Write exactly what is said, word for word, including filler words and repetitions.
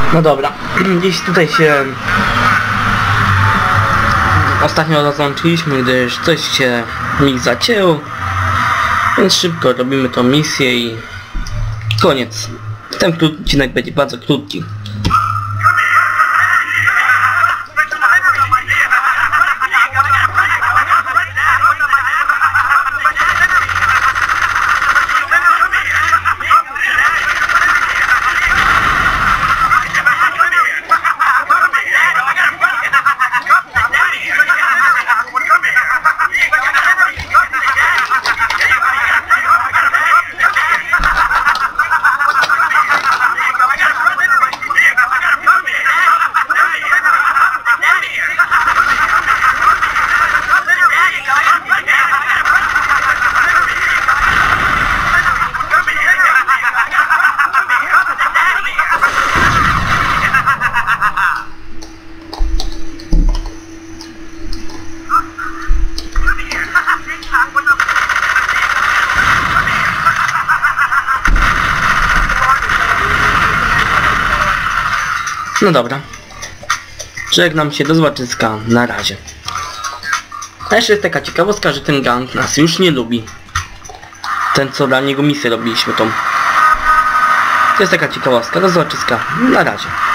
No dobra, gdzieś tutaj się ostatnio rozłączyliśmy, gdyż coś się mi zacięło, więc szybko robimy tą misję i koniec. Ten odcinek będzie bardzo krótki. No dobra. Żegnam się, do zobaczyska, na razie. A jeszcze jest taka ciekawostka, że ten gang nas już nie lubi. Ten, co dla niego misję robiliśmy tą. To jest taka ciekawostka, do zobaczyska, na razie.